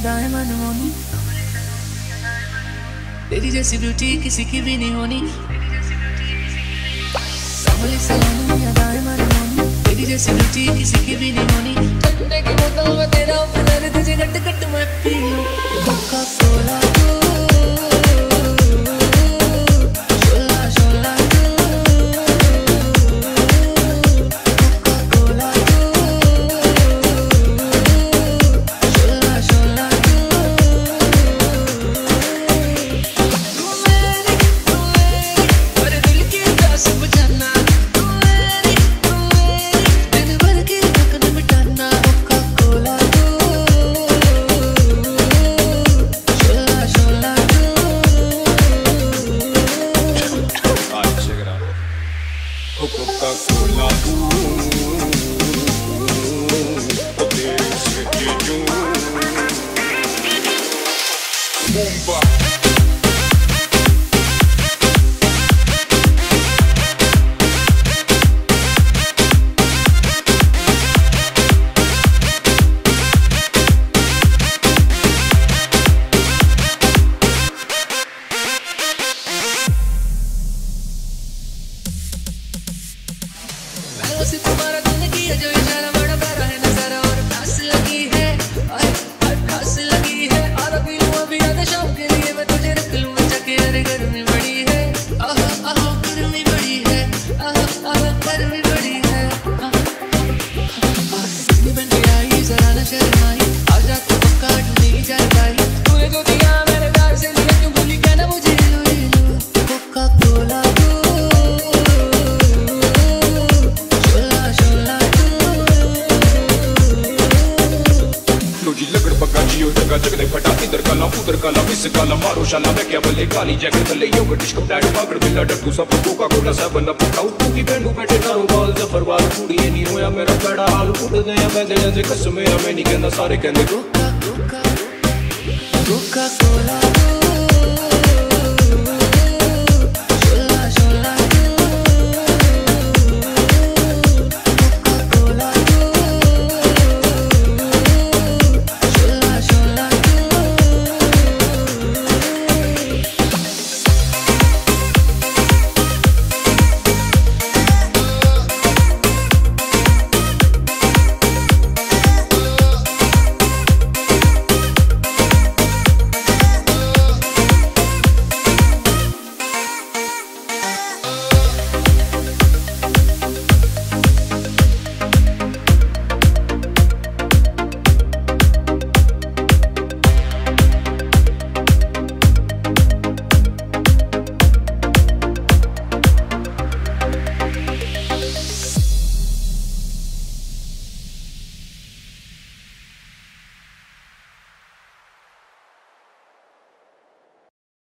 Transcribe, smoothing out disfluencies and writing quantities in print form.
अदाएं मनमोनी, तेरी जैसी ब्यूटी किसी की भी नहीं होनी। सांवली सलोनी अदाएं मनमोनी, तेरी जैसी ब्यूटी किसी की भी नहीं होनी। ठंडे की बोतल में तेरा प्यार, तुझे गट गट मैं पी लूं। Coca Cola Coca-Cola, Bomba. तुम्हारा दिल किया जो इशारा बड़ा प्यारा है नजारा, और प्यास लगी है, प्यास लगी है। और पी लूं अभी आधा शाम के लिए मैं तुझे रख लूं बचा के। अरे गर्मी बड़ी है, आहा आहा गर्मी बड़ी है, आहा आहा गर्मी बड़ी है। बन के आई जरा न शर्माई, आजा तो पक्का ढूंढी जाए भाई। तूने जो दिया मैंने प्यार से लिया, क्यों भूली कहना मुझे लो लो। कोका कोला जगले फटा इधर काला उधर काला मिस काला मारो शाला मैं क्या बल्ले काली जैकेट थले योगर्ट डिस्को प्लेट पागड़ बिल्ला डट्टू सब कोका कोला सब बंदा पुटाऊ तू की बैंडू बैठे तारो बाल जफर वाल कुड़ी नहीं होया मेरा बड़ा हाल उड़ गया मैं दिल से कसम मेरा मैं नहीं कहना सारे कहंदे कोका कोला